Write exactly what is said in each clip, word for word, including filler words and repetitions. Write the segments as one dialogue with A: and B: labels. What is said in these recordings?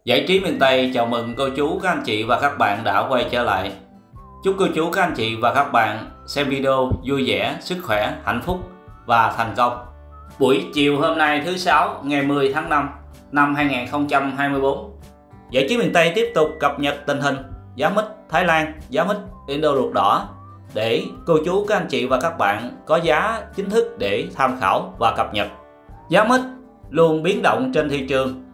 A: Giải trí miền Tây chào mừng cô chú, các anh chị và các bạn đã quay trở lại. Chúc cô chú, các anh chị và các bạn xem video vui vẻ, sức khỏe, hạnh phúc và thành công. Buổi chiều hôm nay thứ sáu ngày mười tháng năm năm hai nghìn không trăm hai mươi tư, Giải trí miền Tây tiếp tục cập nhật tình hình giá mít Thái Lan, giá mít Indo ruột đỏ để cô chú, các anh chị và các bạn có giá chính thức để tham khảo và cập nhật. Giá mít luôn biến động trên thị trường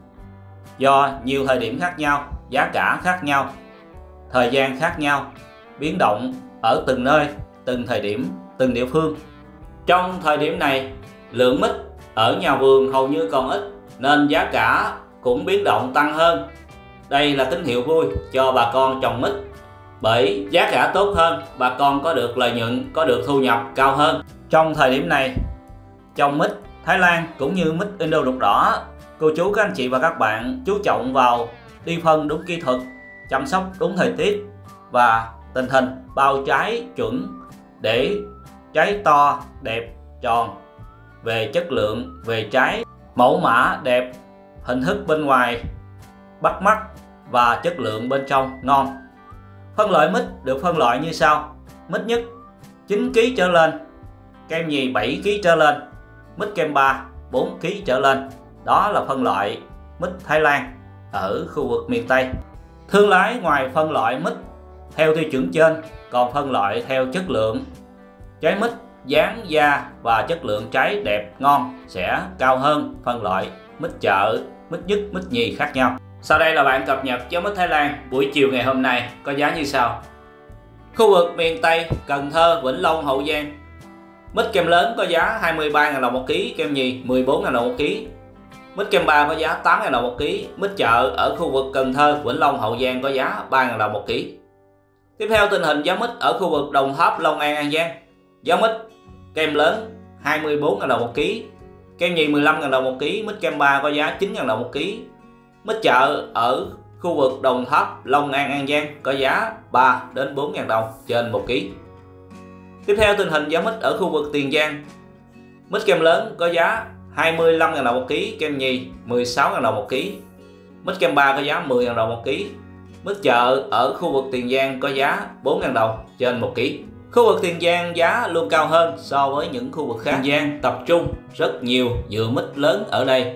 A: do nhiều thời điểm khác nhau, giá cả khác nhau, thời gian khác nhau, biến động ở từng nơi, từng thời điểm, từng địa phương. Trong thời điểm này, lượng mít ở nhà vườn hầu như còn ít nên giá cả cũng biến động tăng hơn. Đây là tín hiệu vui cho bà con trồng mít, bởi giá cả tốt hơn, bà con có được lợi nhuận, có được thu nhập cao hơn. Trong thời điểm này, trồng mít Thái Lan cũng như mít Indo ruột đỏ, cô chú, các anh chị và các bạn chú trọng vào đi phân đúng kỹ thuật, chăm sóc đúng thời tiết và tình hình bao trái chuẩn để trái to, đẹp, tròn, về chất lượng, về trái, mẫu mã đẹp, hình thức bên ngoài bắt mắt và chất lượng bên trong ngon. Phân loại mít được phân loại như sau: mít nhất chín ki lô gam trở lên, kem nhì bảy ki lô gam trở lên, mít kem ba bốn ki lô gam trở lên. Đó là phân loại mít Thái Lan ở khu vực miền Tây. Thương lái ngoài phân loại mít theo tiêu chuẩn trên còn phân loại theo chất lượng trái mít, dáng da và chất lượng trái đẹp ngon sẽ cao hơn phân loại mít chợ, mít nhất, mít nhì khác nhau. Sau đây là bản cập nhật giá mít Thái Lan buổi chiều ngày hôm nay có giá như sau. Khu vực miền Tây, Cần Thơ, Vĩnh Long, Hậu Giang, mít kem lớn có giá hai mươi ba nghìn đồng một ký, kem nhì mười bốn nghìn đồng một ký, mít kem ba có giá tám nghìn đồng một ký, mít chợ ở khu vực Cần Thơ, Vĩnh Long, Hậu Giang có giá ba nghìn đồng một ký. Tiếp theo tình hình giá mít ở khu vực Đồng Tháp, Long An, An Giang. Giá mít kem lớn hai mươi bốn nghìn đồng một ký, kem nhì mười lăm nghìn đồng một ký, mít kem ba có giá chín nghìn đồng một ký. Mít chợ ở khu vực Đồng Tháp, Long An, An Giang có giá ba đến bốn nghìn đồng trên một ký. Tiếp theo tình hình giá mít ở khu vực Tiền Giang. Mít kem lớn có giá hai mươi lăm nghìn đồng một ký, kem nhì mười sáu nghìn đồng một ký, mít kem ba có giá mười nghìn đồng một ký. Mít chợ ở khu vực Tiền Giang có giá bốn nghìn đồng trên một ký. Khu vực Tiền Giang giá luôn cao hơn so với những khu vực khác. Tiền Giang tập trung rất nhiều dừa mít lớn ở đây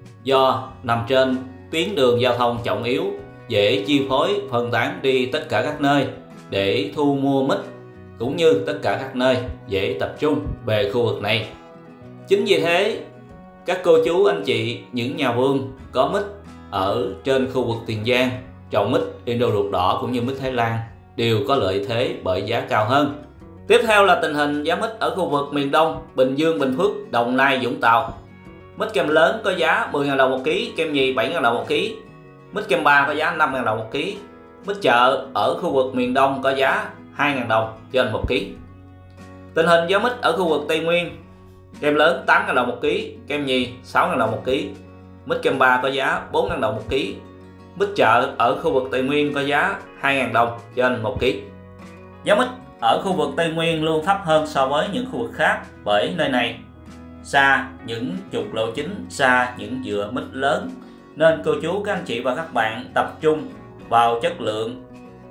A: do nằm trên tuyến đường giao thông trọng yếu, dễ chi phối phân tán đi tất cả các nơi để thu mua mít, cũng như tất cả các nơi dễ tập trung về khu vực này. Chính vì thế, các cô chú, anh chị, những nhà vườn có mít ở trên khu vực Tiền Giang trồng mít Indo ruột đỏ cũng như mít Thái Lan đều có lợi thế bởi giá cao hơn. Tiếp theo là tình hình giá mít ở khu vực miền Đông, Bình Dương, Bình Phước, Đồng Nai, Vũng Tàu. Mít kem lớn có giá mười nghìn đồng một ký, kem nhì bảy nghìn đồng một ký, mít kem ba có giá năm nghìn đồng một ký. Mít chợ ở khu vực miền Đông có giá hai nghìn đồng trên một ký. Tình hình giá mít ở khu vực Tây Nguyên. Kem lớn tám nghìn đồng một ký, kem nhì sáu nghìn đồng một ký, mít kem ba có giá bốn nghìn đồng một ký. Mít chợ ở khu vực Tây Nguyên có giá hai nghìn đồng trên một ký. Giá mít ở khu vực Tây Nguyên luôn thấp hơn so với những khu vực khác, bởi nơi này xa những trục lộ chính, xa những vựa mít lớn, nên cô chú, các anh chị và các bạn tập trung vào chất lượng,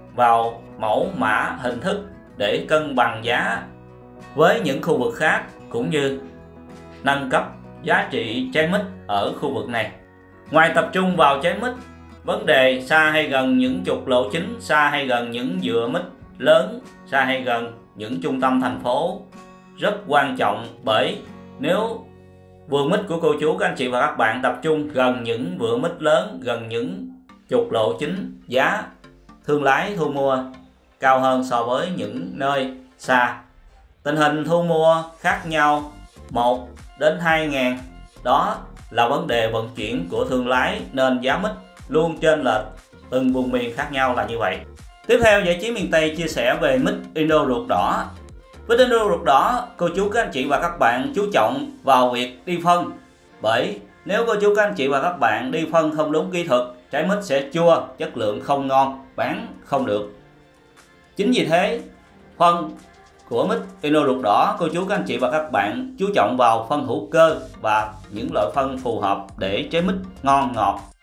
A: vào mẫu mã, hình thức để cân bằng giá với những khu vực khác, cũng như nâng cấp giá trị trái mít ở khu vực này. Ngoài tập trung vào trái mít, vấn đề xa hay gần những trục lộ chính, xa hay gần những vựa mít lớn, xa hay gần những trung tâm thành phố rất quan trọng, bởi nếu vườn mít của cô chú, các anh chị và các bạn tập trung gần những vựa mít lớn, gần những trục lộ chính, giá thương lái thu mua cao hơn so với những nơi xa. Tình hình thu mua khác nhau một đến hai ngàn, đó là vấn đề vận chuyển của thương lái, nên giá mít luôn chênh lệch từng vùng miền khác nhau là như vậy. Tiếp theo, Giải trí miền Tây chia sẻ về mít Indo ruột đỏ. Mít Indo ruột đỏ, cô chú, các anh chị và các bạn chú trọng vào việc đi phân, bởi nếu cô chú, các anh chị và các bạn đi phân không đúng kỹ thuật, trái mít sẽ chua, chất lượng không ngon, bán không được. Chính vì thế, phân của mít Indo ruột đỏ, cô chú, các anh chị và các bạn chú trọng vào phân hữu cơ và những loại phân phù hợp để trái mít ngon ngọt.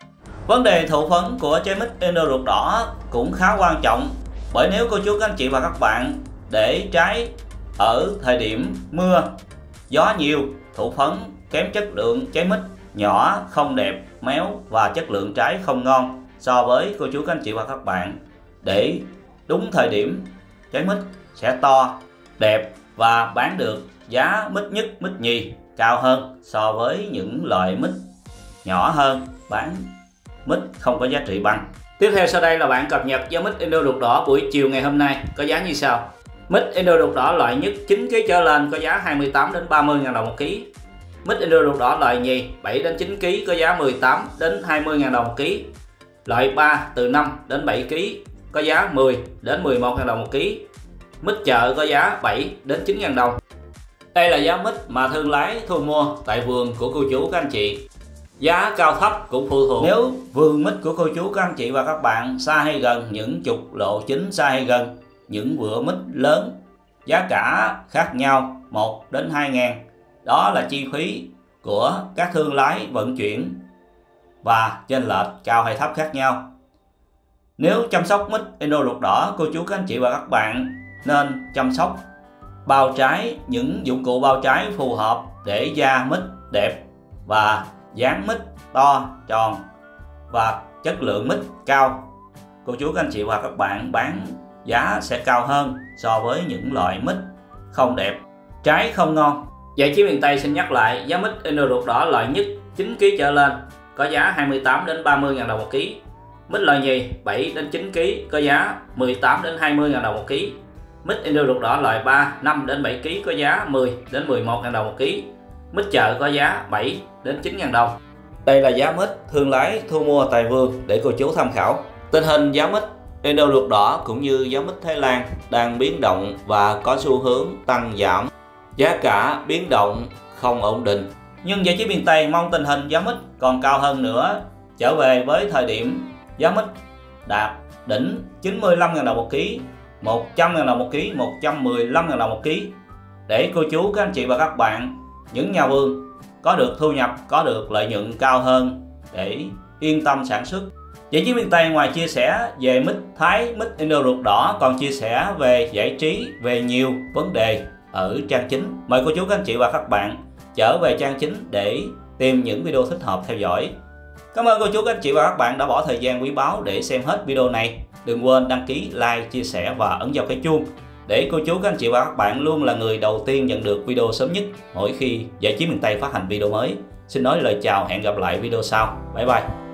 A: Vấn đề thụ phấn của trái mít Indo ruột đỏ cũng khá quan trọng, bởi nếu cô chú các anh chị và các bạn để trái ở thời điểm mưa, gió nhiều, thụ phấn kém, chất lượng trái mít nhỏ, không đẹp, méo và chất lượng trái không ngon so với cô chú các anh chị và các bạn để đúng thời điểm, trái mít sẽ to, đẹp và bán được giá mít nhất, mít nhì cao hơn so với những loại mít nhỏ hơn bán mít không có giá trị bằng. Tiếp theo sau đây là bản cập nhật giá mít Indo ruột đỏ buổi chiều ngày hôm nay có giá như sau. Mít Indo ruột đỏ loại nhất chín ki lô gam trở lên có giá hai mươi tám đến ba mươi ngàn đồng một ký. Mít Indo ruột đỏ loại nhì bảy đến chín ki lô gam có giá mười tám đến hai mươi ngàn đồng một ký. Loại ba từ năm đến bảy ki lô gam có giá mười đến mười một ngàn đồng một ký. Mít chợ có giá bảy đến chín ngàn đồng. Đây là giá mít mà thương lái thu mua tại vườn của cô chú các anh chị. Giá cao thấp cũng phụ thuộc nếu vườn mít của cô chú các anh chị và các bạn xa hay gần những trục lộ chính, xa hay gần những vựa mít lớn, giá cả khác nhau một đến hai ngàn. Đó là chi phí của các thương lái vận chuyển và chênh lệch cao hay thấp khác nhau. Nếu chăm sóc mít Indo ruột đỏ, cô chú các anh chị và các bạn nên chăm sóc bao trái, những dụng cụ bao trái phù hợp để da mít đẹp và dáng mít to, tròn và chất lượng mít cao. Cô chú các anh chị và các bạn bán giá sẽ cao hơn so với những loại mít không đẹp, trái không ngon. Giải Chí miền Tây xin nhắc lại giá mít Indo ruột đỏ loại nhất chín ki lô gam trở lên có giá hai mươi tám đến ba mươi ngàn đồng một ký. Mít loại nhì bảy đến chín ki lô gam có giá mười tám đến hai mươi ngàn đồng một ký. Mít Indo ruột đỏ loại ba năm đến bảy ki lô gam có giá mười đến mười một ngàn đồng một ký. Mít chợ có giá bảy đến chín ngàn đồng. Đây là giá mít thương lái thu mua tại vườn để cô chú tham khảo. Tình hình giá mít Indo ruột đỏ cũng như giá mít Thái Lan đang biến động và có xu hướng tăng giảm. Giá cả biến động không ổn định. Nhưng Giải Chí miền Tây mong tình hình giá mít còn cao hơn nữa, trở về với thời điểm giá mít đạt đỉnh chín mươi lăm ngàn đồng một ký, một trăm ngàn đồng một ký, một trăm mười lăm ngàn đồng một ký, để cô chú các anh chị và các bạn, những nhà vườn có được thu nhập, có được lợi nhuận cao hơn để yên tâm sản xuất. Giải Chí miền Tây ngoài chia sẻ về mít Thái, mít Indo ruột đỏ còn chia sẻ về giải trí, về nhiều vấn đề ở trang chính. Mời cô chú các anh chị và các bạn trở về trang chính để tìm những video thích hợp theo dõi. Cảm ơn cô chú các anh chị và các bạn đã bỏ thời gian quý báu để xem hết video này. Đừng quên đăng ký, like, chia sẻ và ấn vào cái chuông để cô chú các anh chị và các bạn luôn là người đầu tiên nhận được video sớm nhất mỗi khi Giải Chí miền Tây phát hành video mới. Xin nói lời chào, hẹn gặp lại video sau. Bye bye.